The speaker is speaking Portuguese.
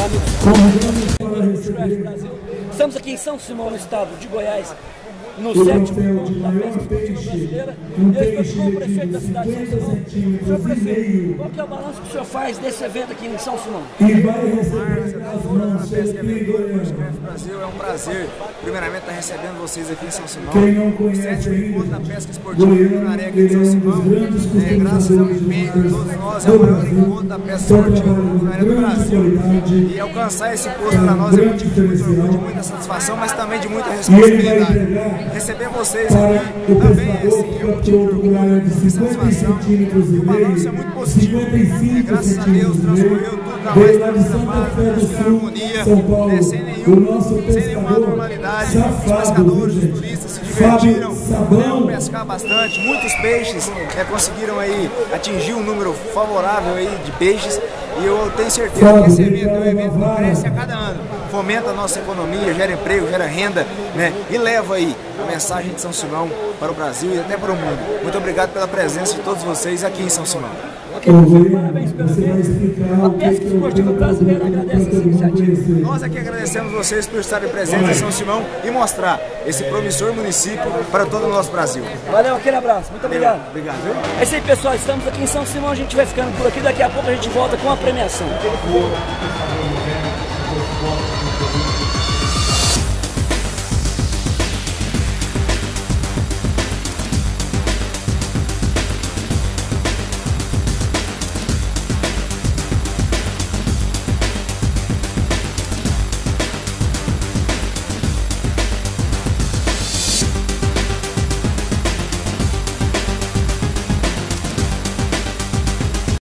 amigos do Brasil. Estamos aqui em São Simão, no estado de Goiás, no 7º encontro da pesca esportiva brasileira. E eu estou com o prefeito da cidade de São Simão. Senhor prefeito, qual que é o balanço que o senhor faz desse evento aqui em São Simão? Pesca Aventura Podcast Brasil, é um prazer, primeiramente, estar recebendo vocês aqui em São Simão. O 7º encontro da pesca esportiva Brasileira aqui em São Simão, graças ao empenho de todos nós, é o maior encontro da pesca esportiva do Brasil. E alcançar esse posto para nós é motivo de muito orgulho, de muita satisfação, mas também de muita responsabilidade. Receber vocês aqui também é um motivo de orgulho, de satisfação. O balanço é muito positivo. Graças a Deus transcorreu tudo na mais tranquila paz, na harmonia, sem nenhuma anormalidade. Os pescadores, os turistas se divertiram, puderam pescar bastante, muitos peixes conseguiram aí atingir um número favorável aí de peixes. E eu tenho certeza que esse evento é um evento que cresce a cada ano, fomenta a nossa economia, gera emprego, gera renda, né? E leva aí a mensagem de São Simão para o Brasil e até para o mundo. Muito obrigado pela presença de todos vocês aqui em São Simão. Parabéns pelo evento. A pesca esportiva brasileira agradece essa iniciativa. Nós aqui agradecemos vocês por estarem presentes em São Simão e mostrar esse promissor município para todo o nosso Brasil. Valeu, aquele abraço. Muito obrigado. Obrigado. É isso aí, pessoal. Estamos aqui em São Simão. A gente vai ficando por aqui. Daqui a pouco a gente volta com a premiação.